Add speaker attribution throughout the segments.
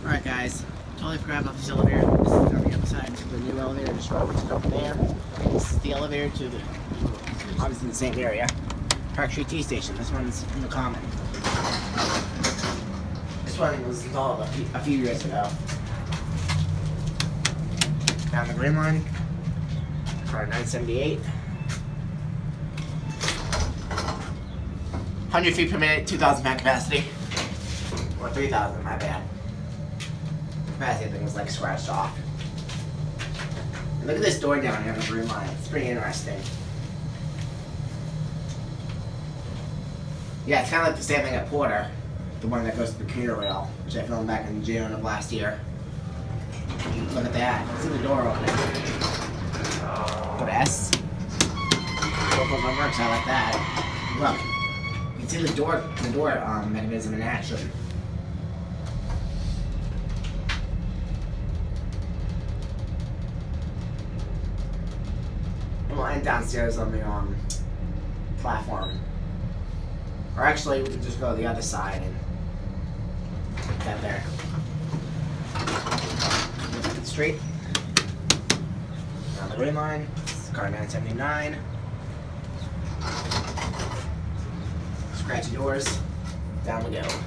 Speaker 1: Alright guys, totally forgot about this elevator. This is on the other side of the new elevator, just over there. This is the elevator to the, obviously the same area. Park Street T Station. This one's in the Common. This one was installed a few years ago. Down the Green Line, car 978. 100 feet per minute, 2,000 pound capacity. Or 3,000, my bad. Capacity thing was like scratched off. And look at this door down here on the Green Line. It's pretty interesting. Yeah, it's kind of like the same thing at Porter. The one that goes to the commuter rail, which I filmed back in June of last year. Look at that. See the door open. Go to S. Both of them works out like that. Look. You can see the door mechanism in action. We'll end downstairs on the platform. Or actually, we can just go to the other side and get there. Straight. Down the Green Line. It's car 979. Scratchy doors. Down we go.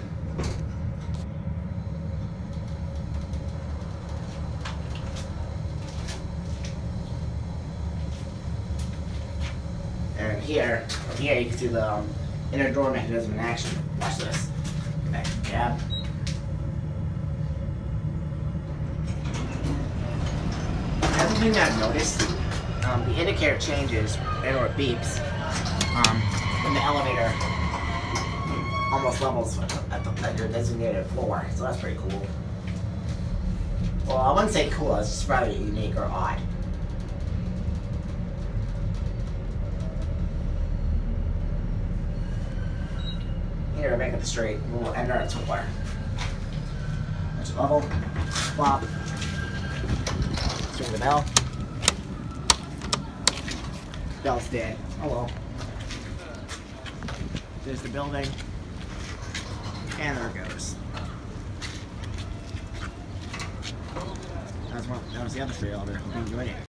Speaker 1: And here, from here, you can see the inner door mechanism in action. Watch this. Back to the cab. Another thing I've noticed, the indicator changes or it beeps when the elevator almost levels at your designated floor. So that's pretty cool. Well, I wouldn't say cool. It's just rather unique or odd. Here, make it straight. We'll enter a tour. There's a level. Flop. Ring the bell. Bell's dead. Oh well. There's the building. And there it goes. That was the other street elevator. Hope you enjoyed it.